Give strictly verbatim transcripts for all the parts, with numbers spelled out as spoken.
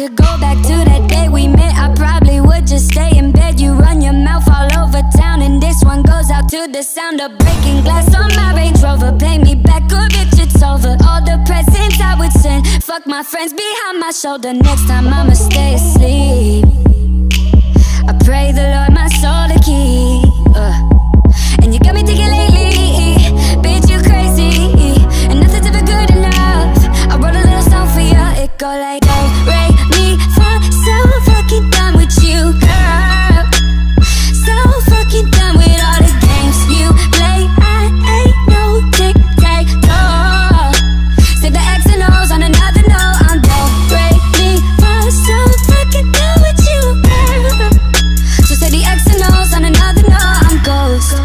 could go back to that day we met, I probably would just stay in bed. You run your mouth all over town, and this one goes out to the sound of breaking glass on my Range Rover. Pay me back or bitch, it's over. All the presents I would send, fuck my friends behind my shoulder. Next time I'ma stay asleep. I pray the Lord my soul to keep. uh. And you got me thinking lately, bitch, you crazy, and nothing's ever good enough. I wrote a little song for you, it go like do, re, mi, fa. So fucking done with you, girl. So fucking done with all the games you play. I ain't no tic-tac-toe. Say the X and O's on another note. I'm do, re, mi, fa. So fucking done with you, girl. So say the X and O's on another note. I'm ghost.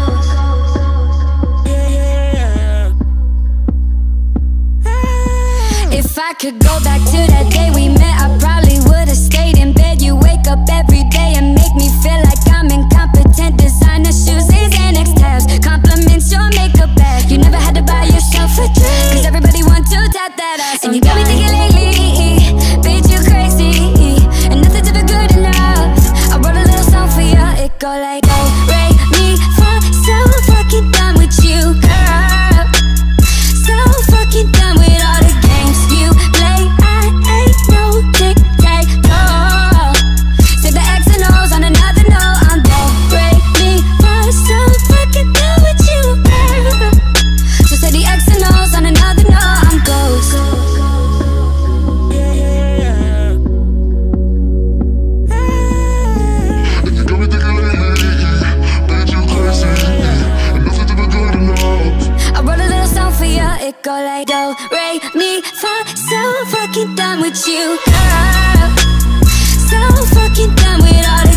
If I could go back to that day we met, I probably would've stayed in bed. You wake up every day and make me feel like I'm incompetent. Designer shoes, Xanax tabs, compliments your makeup bag. You never had to buy yourself a drink, cause everybody want to tap that ass. And you got me thinking lately, bitch, you crazy, and nothing's ever good enough. I wrote a little song for you, it go like do, re, mi, fa. So fucking done with you, girl. So fucking done with all the games you play. I ain't no tic-tac-toe. Say the X and O's on another note. I'm do, re, mi, fa. So fucking done with you, girl. So say the X and O's on another note. I'm ghost. And you got me thinking lately, bitch, you crazy, and nothing's ever good enough. I wrote a little song for you, it go like do, re, mi, fa. So fucking done with you, girl. So fucking done with all the